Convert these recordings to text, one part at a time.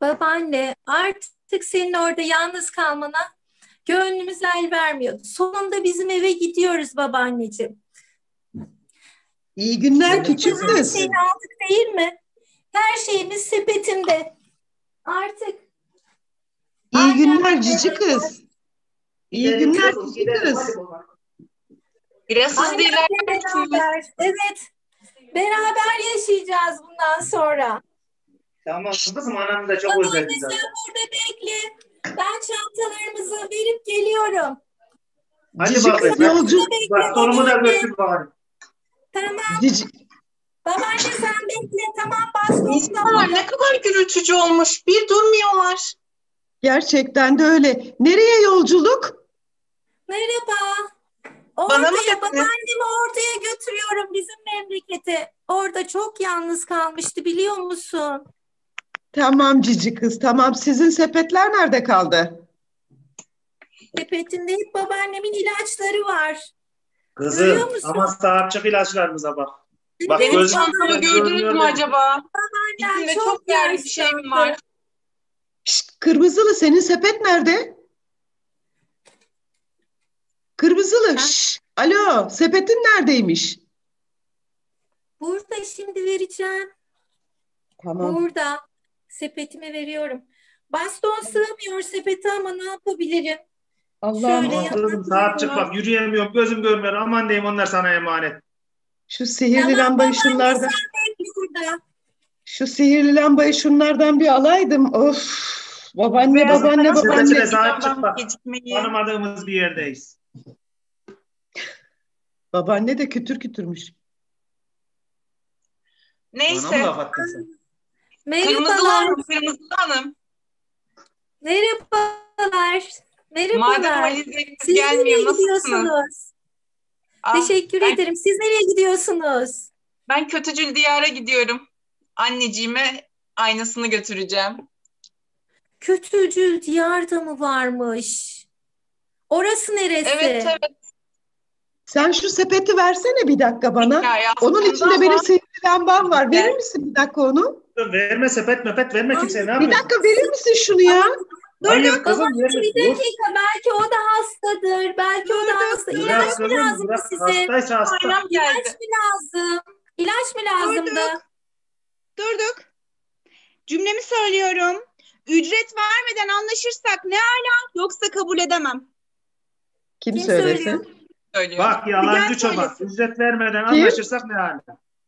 Babaanne, artık senin orada yalnız kalmana gönlümüz el vermiyordu. Sonunda bizim eve gidiyoruz babaanneciğim. İyi günler Sepetinde küçük her kız. şeyini aldık değil mi? Her şeyimiz sepetinde. Artık İyi annem günler cici kız. İyi Gidelim günler kızım, cici gidelim. kız. Hadi baba. Biraz hızlı annemle ilerlersiniz. beraber, evet, beraber yaşayacağız bundan sonra. Tamam kızım, anam da çok Babaanne özledi sen zaten. burada bekle. Ben çantalarımızı verip geliyorum. Hadi Cici bakayım. kız yolcu. Bastonumu da götür bari. Tamam. Cici, Babaanne sen bekle. Tamam bastonunu da İnsanlar ne kadar gürültücü olmuş. Bir durmuyorlar. gerçekten de öyle. Nereye yolculuk? merhaba. Bana mı Ortaya dediniz? babaannemi ortaya götürüyorum bizim memlekete. Orada çok yalnız kalmıştı biliyor musun? Tamam cici kız, tamam. Sizin sepetler nerede kaldı? Sepetinde hep babaannemin ilaçları var. Kızım Görüyor musun? ama sahip ilaçlarımıza bak. Bak Benim gözüm çantamı gördünüz mü acaba? Babaannem İçinde çok çok değerli bir şey mi var? Şşt, Kırmızılı, senin sepet nerede? Kırmızılı, şşt, alo, sepetin neredeymiş? Burada şimdi vereceğim. Tamam. Burada sepetimi veriyorum. Baston sığmıyor sepete ama ne yapabilirim? Allah'ım, Şöyle Aman kızım sahip çık, bak yürüyemiyorum, gözüm görmüyor. Aman diyeyim, onlar sana emanet. şu sihirli Tamam lambayı babaanne şunlardan, sen bekle burada. şu sihirli lambayı şunlardan bir alaydım. Of, babaanne, Biraz babaanne, para Sepetine babaanne. sahip çık ben bak. gecikmeyi. Tanımadığımız bir yerdeyiz. Babaanne de kütür kütürmüş. Bana mı Neyse. laf attın sen? Kırmızılı Merhabalar. hanım, kırmızılı hanım. Merhabalar. Madem Merhabalar. valizleriniz Siz gelmiyor, nereye nasılsınız? gidiyorsunuz? Ah, Teşekkür ben, ederim. Siz nereye gidiyorsunuz? ben Kötücül Diyar'a gidiyorum. Anneciğime aynasını götüreceğim. Kötücül diyarda mı varmış? Orası neresi? Evet evet. Sen şu sepeti versene bir dakika bana. Hikaye Onun aslında içinde benim ama sihirli lambam var. Verir Evet. misin bir dakika onu? Verme sepet mepet verme kimseye, ne Bir yapıyorsun? dakika verir misin şunu ya? Hayır kızım Babacığım verme. bir Dur. dakika. Belki o da hastadır. Belki o da hasta. Bırak İlaç mı kızım, lazım bırak. size? Hastaysa hasta. aynam İlaç geldi. mı lazım? İlaç mı lazımdı? Durduk. Cümlemi söylüyorum. Ücret vermeden anlaşırsak ne ala, yoksa kabul edemem. Kim Kim söylesin? söylüyor? Söylüyor. Bak yalancı Figen çoban. söylesin. Ücret vermeden Kim? anlaşırsak ne hali?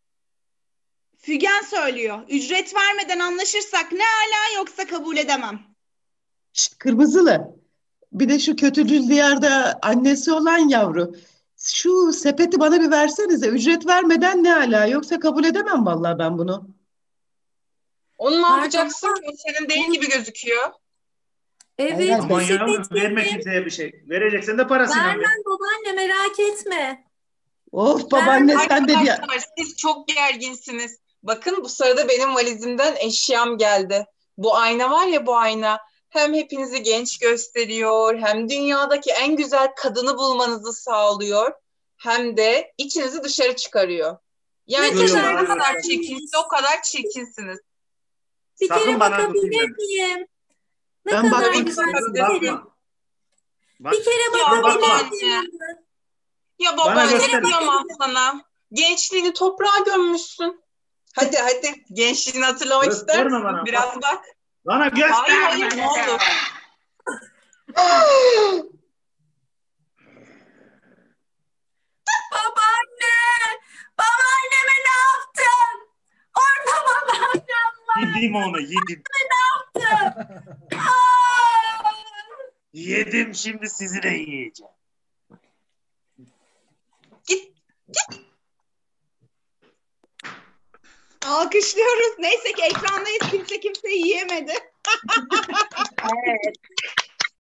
Fügen söylüyor. Ücret vermeden anlaşırsak ne ala, yoksa kabul edemem. Şşt, kırmızılı. Bir de şu kötücül diyarda annesi olan yavru. Şu sepeti bana bir versenize. Ücret vermeden ne ala? Yoksa kabul edemem vallahi ben bunu. Onu ne Pardon yapacaksın ama ki? O senin değil gibi gözüküyor. Hayır, evet hayır. bu Aman yavrum sepet verme benim. kimseye bir şey. Vereceksen de parasıyla ver. Vermem babaanne merak etme. Of babaanne sen de bir... Arkadaşlar siz çok gerginsiniz. Bakın bu sırada benim valizimden eşyam geldi. Bu ayna var ya, bu ayna hem hepinizi genç gösteriyor, hem dünyadaki en güzel kadını bulmanızı sağlıyor, hem de içinizi dışarı çıkarıyor. Yani Ne içiniz kadar ne kadar güzel. çirkinse o kadar çirkinsiniz. Bir Sakın kere bana tutayım bakabilir deme. miyim? Ne Ben kadar bakmak güzel Kızım bir kere. bakma. Bak. Bir kere Ya bakabilir babaanne, miyim? ya Bana babaanne göster. kıyamam sana. Gençliğini toprağa gömmüşsün. Hadi hadi, gençliğini hatırlamak ister Gösterme misin? bana. Biraz bak. Bana göster. Hayır hayır, ne oldu? Babaanne! Babaanneme ne yaptın? Orada babaannem Yedim onu, yedim. vardı. Aa! Yedim, şimdi sizi de yiyeceğim. Git. Alkışlıyoruz. Neyse ki ekrandayız. Kimse kimseyi yiyemedi. Evet.